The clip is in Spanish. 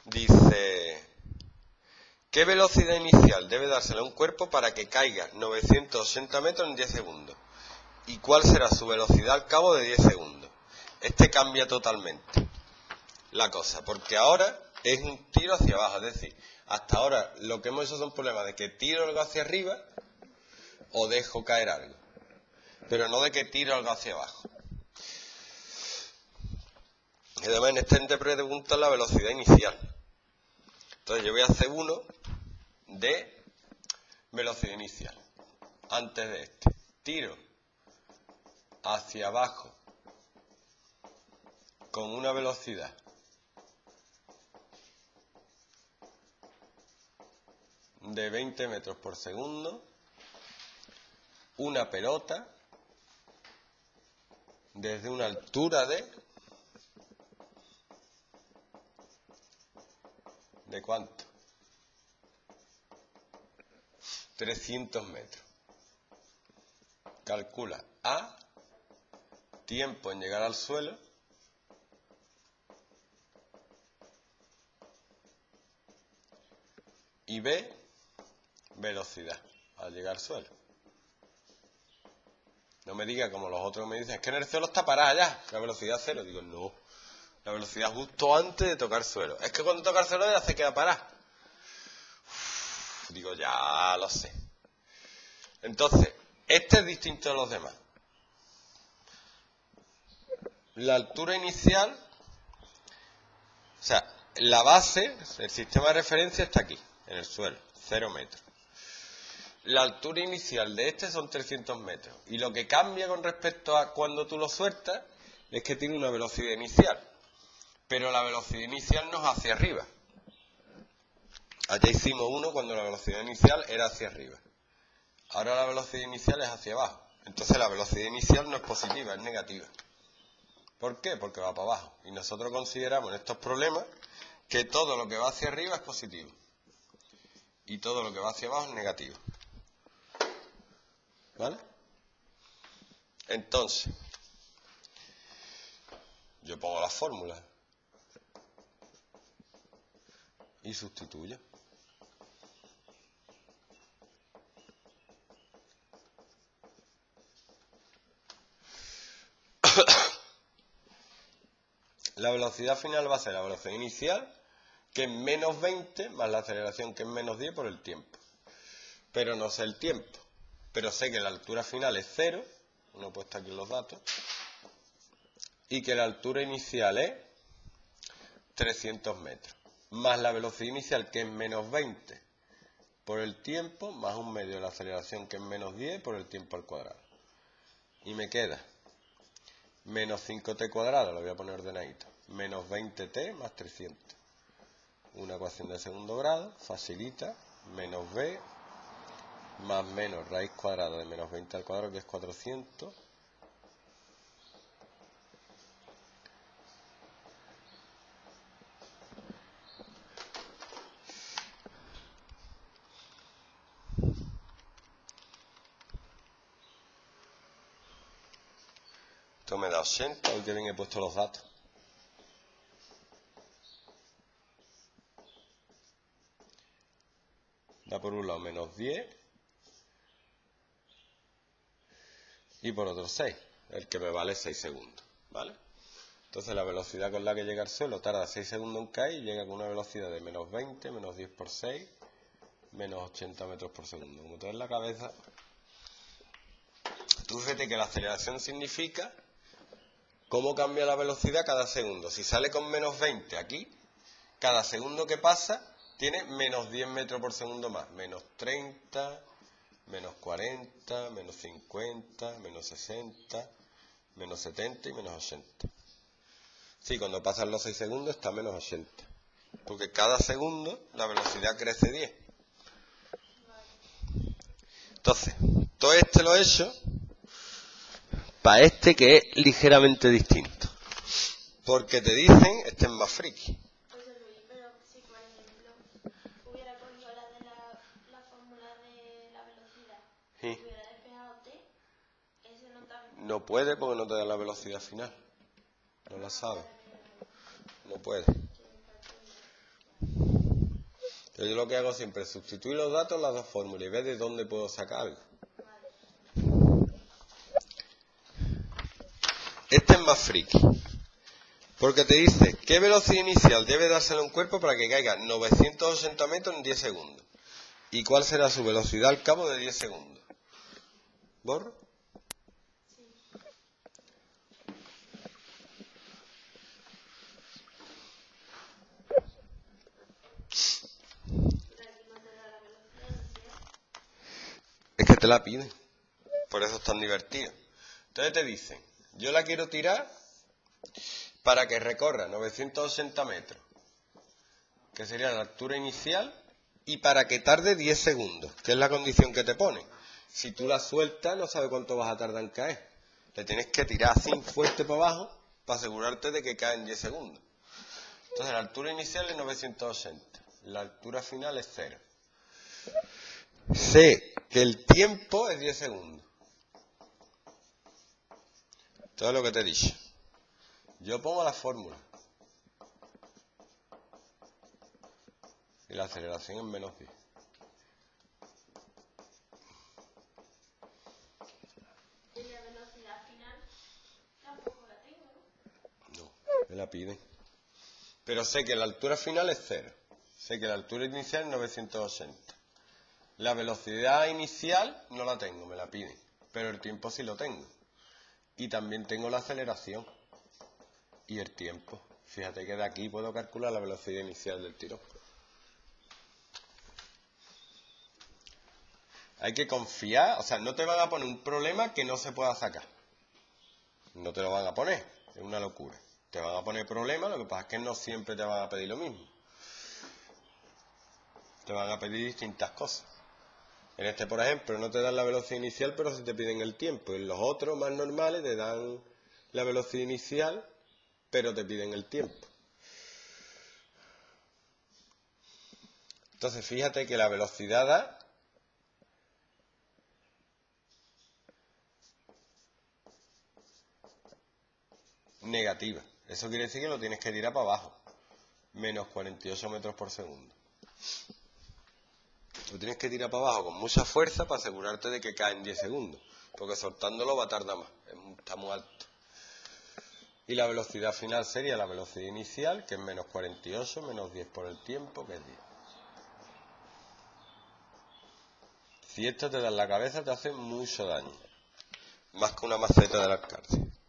Dice, ¿qué velocidad inicial debe dársela a un cuerpo para que caiga 980 metros en 10 segundos? ¿Y cuál será su velocidad al cabo de 10 segundos? Este cambia totalmente la cosa, porque ahora es un tiro hacia abajo, es decir, hasta ahora lo que hemos hecho son problemas de que tiro algo hacia arriba o dejo caer algo, pero no de que tiro algo hacia abajo. Y además en este pregunta la velocidad inicial. Entonces yo voy a hacer uno de velocidad inicial. Antes de este, tiro hacia abajo con una velocidad de 20 metros por segundo, una pelota desde una altura ¿de cuánto? 300 metros. Calcula A, tiempo en llegar al suelo, y B, velocidad al llegar al suelo. No me diga como los otros me dicen, es que en el suelo está parada ya, la velocidad cero. Digo, no, la velocidad justo antes de tocar suelo. Es que cuando toca el suelo ya se queda parada. Digo, ya lo sé. Entonces, este es distinto de los demás. La altura inicial, o sea, la base, el sistema de referencia está aquí, en el suelo, 0 metros. La altura inicial de este son 300 metros. Y lo que cambia con respecto a cuando tú lo sueltas es que tiene una velocidad inicial. Pero la velocidad inicial no es hacia arriba. Allá hicimos uno cuando la velocidad inicial era hacia arriba. Ahora la velocidad inicial es hacia abajo. Entonces la velocidad inicial no es positiva, es negativa. ¿Por qué? Porque va para abajo. Y nosotros consideramos en estos problemas que todo lo que va hacia arriba es positivo. Y todo lo que va hacia abajo es negativo. ¿Vale? Entonces, yo pongo la fórmula y sustituyo. La velocidad final va a ser la velocidad inicial, que es menos 20, más la aceleración, que es menos 10 por el tiempo. Pero no sé el tiempo. Pero sé que la altura final es 0, no he puesto aquí los datos, y que la altura inicial es 300 metros, más la velocidad inicial, que es menos 20 por el tiempo, más un medio de la aceleración, que es menos 10 por el tiempo al cuadrado. Y me queda menos 5t cuadrado, lo voy a poner ordenadito, menos 20t más 300. Una ecuación de segundo grado, facilita, menos b más menos raíz cuadrada de menos 20 al cuadrado, que es 400, esto me da 80, hoy que bien he puesto los datos. Da por un lado menos 10 y por otro 6, el que me vale 6 segundos, ¿vale? Entonces la velocidad con la que llega al suelo tarda 6 segundos en caer y llega con una velocidad de menos 20, menos 10 por 6, menos 80 metros por segundo. Como te en la cabeza, tú fíjate que la aceleración significa cómo cambia la velocidad cada segundo. Si sale con menos 20 aquí, cada segundo que pasa tiene menos 10 metros por segundo más. Menos 30, menos 40, menos 50, menos 60, menos 70 y menos 80. Sí, cuando pasan los 6 segundos está menos 80. Porque cada segundo la velocidad crece 10. Entonces, todo este lo he hecho para este que es ligeramente distinto. Porque te dicen, este es más friki. José Luis, pero si por ejemplo hubiera cogido la fórmula de la velocidad, Sí. hubiera despejado t, ese no también. No puede porque no te da la velocidad final. No la sabe. No puede. Entonces yo lo que hago siempre es sustituir los datos en las dos fórmulas y ver de dónde puedo sacar algo. Este es más friki. Porque te dice, ¿qué velocidad inicial debe dárselo a un cuerpo para que caiga 980 metros en 10 segundos? ¿Y cuál será su velocidad al cabo de 10 segundos? ¿Borro? Es que te la piden. Por eso es tan divertido. Entonces te dicen, yo la quiero tirar para que recorra 980 metros, que sería la altura inicial, y para que tarde 10 segundos, que es la condición que te ponen. Si tú la sueltas, no sabes cuánto vas a tardar en caer. Le tienes que tirar así fuerte para abajo para asegurarte de que cae en 10 segundos. Entonces la altura inicial es 980, la altura final es 0. Sé que el tiempo es 10 segundos. Todo lo que te he dicho. Yo pongo la fórmula. Y la aceleración es menos 10. ¿Y la velocidad final? Tampoco la tengo, ¿no? No, me la piden. Pero sé que la altura final es 0. Sé que la altura inicial es 980. La velocidad inicial no la tengo, me la piden. Pero el tiempo sí lo tengo. Y también tengo la aceleración. Y el tiempo. Fíjate que de aquí puedo calcular la velocidad inicial del tirón. Hay que confiar, o sea, no te van a poner un problema que no se pueda sacar. No te lo van a poner, es una locura. Te van a poner problemas, lo que pasa es que no siempre te van a pedir lo mismo. Te van a pedir distintas cosas. En este, por ejemplo, no te dan la velocidad inicial, pero sí te piden el tiempo. En los otros, más normales, te dan la velocidad inicial, pero te piden el tiempo. Entonces, fíjate que la velocidad da negativa. Eso quiere decir que lo tienes que tirar para abajo. Menos 48 metros por segundo. Lo tienes que tirar para abajo con mucha fuerza para asegurarte de que cae en 10 segundos. Porque soltándolo va a tardar más. Está muy alto. Y la velocidad final sería la velocidad inicial, que es menos 48, menos 10 por el tiempo, que es 10. Si esto te da en la cabeza, te hace mucho daño. Más que una maceta de las cárceles.